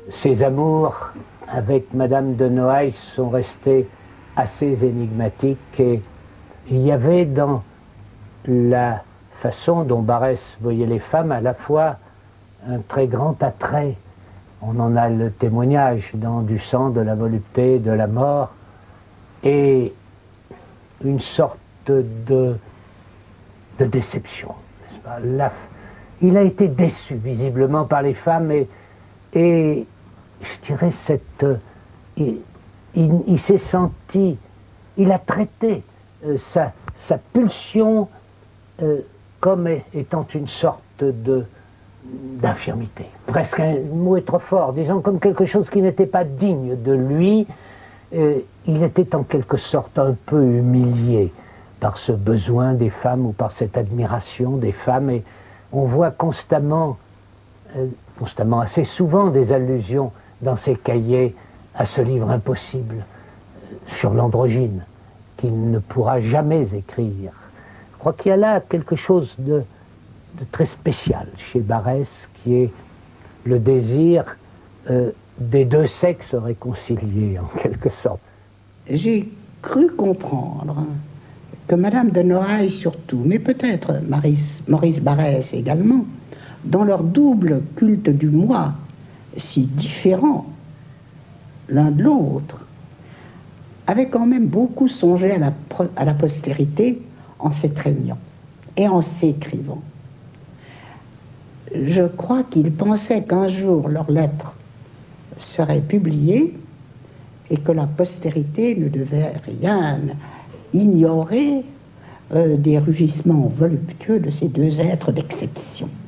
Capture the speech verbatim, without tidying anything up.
ses amours avec Madame de Noailles sont restés assez énigmatiques, et il y avait dans la façon dont Barrès voyait les femmes à la fois un très grand attrait. On en a le témoignage dans Du sang, de la volupté, de la mort, et une sorte de, de déception, n'est-ce pas? La, il a été déçu visiblement par les femmes, et, et je dirais cette... Il, il, il s'est senti... Il a traité euh, sa, sa pulsion euh, comme étant une sorte de d'infirmité. Presque un mot est trop fort, disons comme quelque chose qui n'était pas digne de lui. Euh, il était en quelque sorte un peu humilié par ce besoin des femmes ou par cette admiration des femmes, et on voit constamment, euh, constamment assez souvent des allusions dans ses cahiers à ce livre impossible euh, sur l'androgyne qu'il ne pourra jamais écrire. Je crois qu'il y a là quelque chose de, de très spécial chez Barrès, qui est le désir euh, des deux sexes réconciliés, en quelque sorte. J'ai cru comprendre que Madame de Noailles surtout, mais peut-être Maurice, Maurice Barrès également, dans leur double culte du moi, si différent l'un de l'autre, avaient quand même beaucoup songé à la, à la postérité en s'étreignant et en s'écrivant. Je crois qu'ils pensaient qu'un jour leurs lettres seraient publiées et que la postérité ne devait rien ignorer euh, des rugissements voluptueux de ces deux êtres d'exception.